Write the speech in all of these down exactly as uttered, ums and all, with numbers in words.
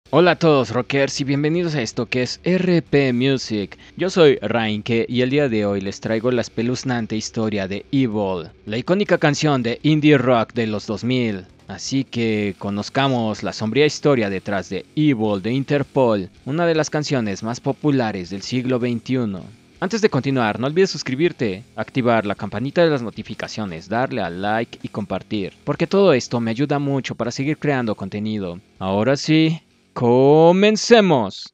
Hola a todos rockers y bienvenidos a esto que es R P Music. Yo soy Rainke y el día de hoy les traigo la espeluznante historia de Evil, la icónica canción de indie rock de los dos mil. Así que conozcamos la sombría historia detrás de Evil de Interpol, una de las canciones más populares del siglo veintiuno. Antes de continuar, no olvides suscribirte, activar la campanita de las notificaciones, darle al like y compartir, porque todo esto me ayuda mucho para seguir creando contenido. Ahora sí, ¡comencemos!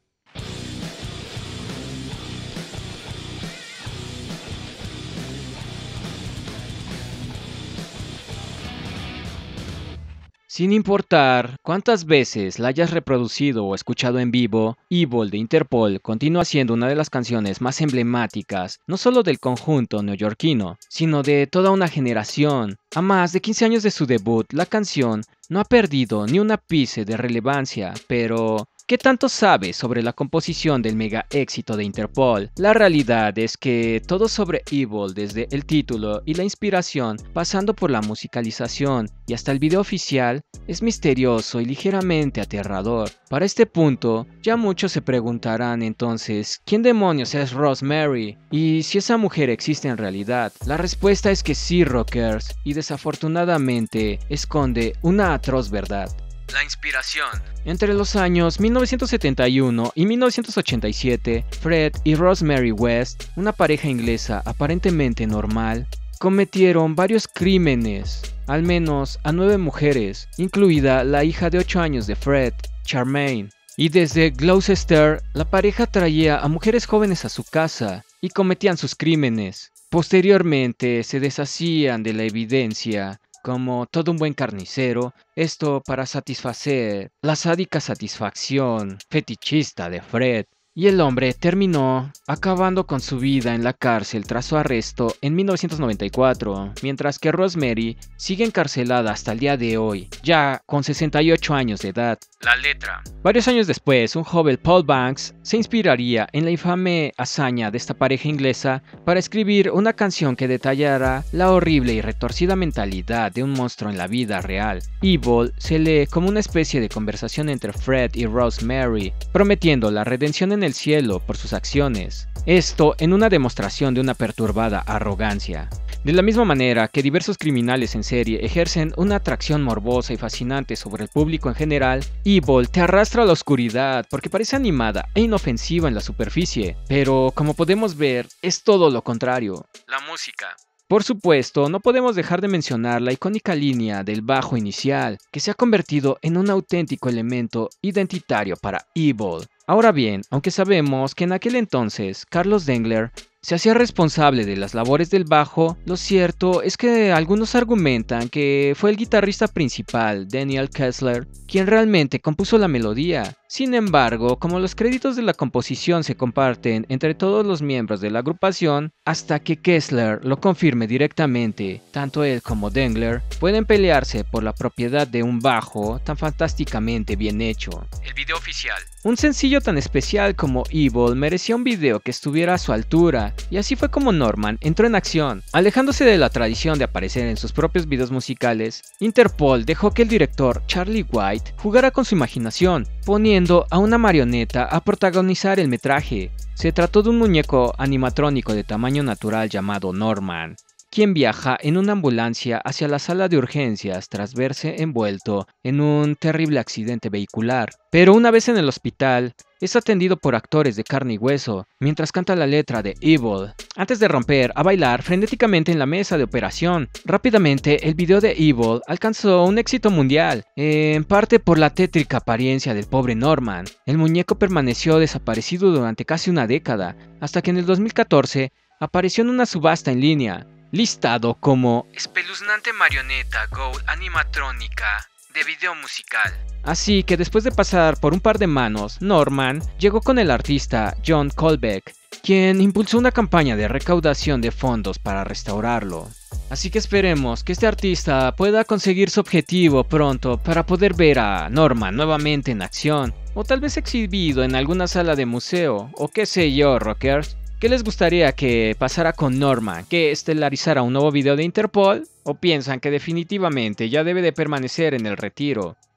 Sin importar cuántas veces la hayas reproducido o escuchado en vivo, Evil de Interpol continúa siendo una de las canciones más emblemáticas, no solo del conjunto neoyorquino, sino de toda una generación. A más de quince años de su debut, la canción no ha perdido ni un ápice de relevancia, pero ¿qué tanto sabes sobre la composición del mega éxito de Interpol? La realidad es que todo sobre Evil, desde el título y la inspiración, pasando por la musicalización y hasta el video oficial, es misterioso y ligeramente aterrador. Para este punto, ya muchos se preguntarán entonces, ¿quién demonios es Rosemary? Y si esa mujer existe en realidad. La respuesta es que sí, rockers, y desafortunadamente esconde una atroz verdad. La inspiración. Entre los años mil novecientos setenta y uno y mil novecientos ochenta y siete, Fred y Rosemary West, una pareja inglesa aparentemente normal, cometieron varios crímenes, al menos a nueve mujeres, incluida la hija de ocho años de Fred, Charmaine. Y desde Gloucester, la pareja traía a mujeres jóvenes a su casa y cometían sus crímenes. Posteriormente se deshacían de la evidencia, como todo un buen carnicero, esto para satisfacer la sádica satisfacción fetichista de Fred. Y el hombre terminó acabando con su vida en la cárcel tras su arresto en mil novecientos noventa y cuatro, mientras que Rosemary sigue encarcelada hasta el día de hoy, ya con sesenta y ocho años de edad. La letra. Varios años después, un joven Paul Banks se inspiraría en la infame hazaña de esta pareja inglesa para escribir una canción que detallara la horrible y retorcida mentalidad de un monstruo en la vida real. Evil se lee como una especie de conversación entre Fred y Rosemary, prometiendo la redención en el cielo por sus acciones, esto en una demostración de una perturbada arrogancia. De la misma manera que diversos criminales en serie ejercen una atracción morbosa y fascinante sobre el público en general, Evil te arrastra a la oscuridad porque parece animada e inofensiva en la superficie, pero como podemos ver, es todo lo contrario. La música. Por supuesto, no podemos dejar de mencionar la icónica línea del bajo inicial, que se ha convertido en un auténtico elemento identitario para Evil. Ahora bien, aunque sabemos que en aquel entonces Carlos Dengler se hacía responsable de las labores del bajo, lo cierto es que algunos argumentan que fue el guitarrista principal, Daniel Kessler, quien realmente compuso la melodía. Sin embargo, como los créditos de la composición se comparten entre todos los miembros de la agrupación, hasta que Kessler lo confirme directamente, tanto él como Dengler pueden pelearse por la propiedad de un bajo tan fantásticamente bien hecho. El video oficial. Un sencillo tan especial como Evil merecía un video que estuviera a su altura, y así fue como Norman entró en acción. Alejándose de la tradición de aparecer en sus propios videos musicales, Interpol dejó que el director Charlie White jugara con su imaginación, poniendo a una marioneta a protagonizar el metraje. Se trató de un muñeco animatrónico de tamaño natural llamado Norman, quien viaja en una ambulancia hacia la sala de urgencias tras verse envuelto en un terrible accidente vehicular. Pero una vez en el hospital, es atendido por actores de carne y hueso, mientras canta la letra de Evil, antes de romper a bailar frenéticamente en la mesa de operación. Rápidamente, el video de Evil alcanzó un éxito mundial, en parte por la tétrica apariencia del pobre Norman. El muñeco permaneció desaparecido durante casi una década, hasta que en el dos mil catorce apareció en una subasta en línea, listado como espeluznante marioneta Gold animatrónica de video musical. Así que después de pasar por un par de manos, Norman llegó con el artista John Colbeck, quien impulsó una campaña de recaudación de fondos para restaurarlo. Así que esperemos que este artista pueda conseguir su objetivo pronto para poder ver a Norman nuevamente en acción, o tal vez exhibido en alguna sala de museo, o qué sé yo, rockers. ¿Qué les gustaría que pasara con Norman? ¿Que estelarizara un nuevo video de Interpol? ¿O piensan que definitivamente ya debe de permanecer en el retiro?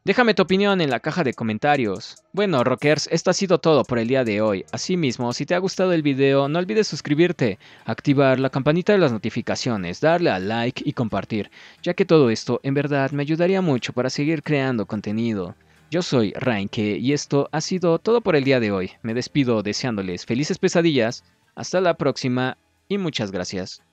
Déjame tu opinión en la caja de comentarios. Bueno, rockers, esto ha sido todo por el día de hoy. Asimismo, si te ha gustado el video, no olvides suscribirte, activar la campanita de las notificaciones, darle a like y compartir, ya que todo esto en verdad me ayudaría mucho para seguir creando contenido. Yo soy Rainke y esto ha sido todo por el día de hoy. Me despido deseándoles felices pesadillas, hasta la próxima y muchas gracias.